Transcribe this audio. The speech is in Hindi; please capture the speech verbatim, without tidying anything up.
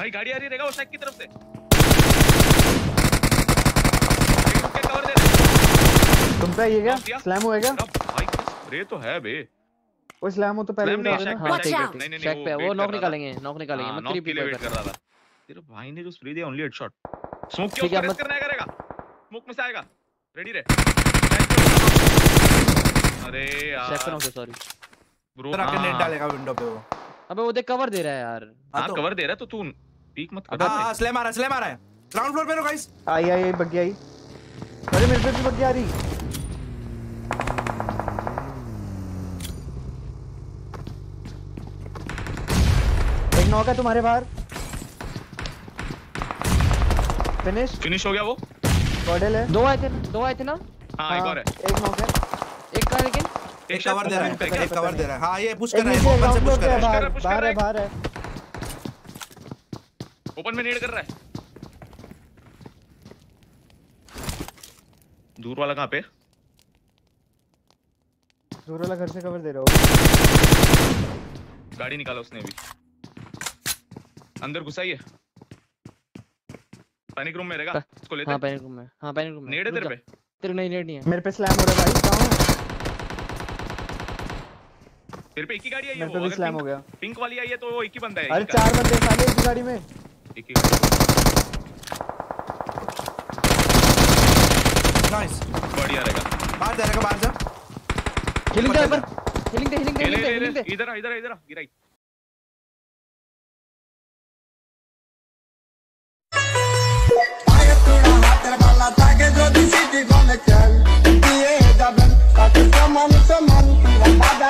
भाई गाड़ी आ रही रहेगा वो साइड की तरफ से। कवर दे रहे तुम पे ये क्या स्लैम होएगा भाई? स्प्रे तो है बे। वो स्लैम हो तो पहले नहीं नहीं हां ठीक है नहीं नहीं नहीं वो नॉक निकालेंगे नॉक निकालेंगे मत नॉक के लिए वेट कर रहा था। तेरे भाई ने जो स्प्रे दिया ओनली हेडशॉट। स्मोक क्यों प्रेस करना है करेगा? स्मोक में से आएगा। रेडी रे। अरे यार सेक्शन ऑफ सॉरी ब्रो तेरा के नेट डालेगा विंडो पे वो। अबे वो देख कवर दे रहा है यार। हां कवर दे रहा है तो तू पीक मत कर। हां स्लैम आ रहा है स्लैम आ रहा है ग्राउंड फ्लोर पे लो गाइस। आई आई बग्गी आई। अरे मेरे पे भी बग्गी आ रही। एक नॉक है तुम्हारे बाहर। फिनिश फिनिश हो गया वो। गॉडल है। दो आए थे दो आए थे ना। हां एक और है। एक नॉक है। एक का लेकिन एक कवर दे रहा है एक कवर दे रहा है। हां ये पुश कर रहा है है ओपन से पुश कर रहा है बाहर है बाहर है ओपन में नेड कर रहा है। दूर वाला कहां पे? दूर वाला घर से कवर दे रहा हो। गाड़ी निकाला उसने अभी। अंदर घुसा ही है। पैनिक रूम में रहेगा इसको लेते। हां पैनिक रूम में हां पैनिक रूम में। नेड है तेरे पे? तेरे नहीं नेड नहीं है। मेरे पे स्लैम हो रहा है भाई कहां? तेरे पे एक ही गाड़ी आई है वो। मेरे पे स्लैम हो गया। पिंक वाली आई है तो वो एक ही बंदा है। अरे चार बंदे साले एक गाड़ी में। एक ही गाड़ी। नाइस बढ़िया रहेगा। बाहर जा रहेगा बाहर जा। हीलिंग दे पर हीलिंग दे हीलिंग दे हीलिंग दे। इधर आ इधर आ इधर आ गिराई। Take it to the city, gonna tell. Yeah, the best. Take it from man to man.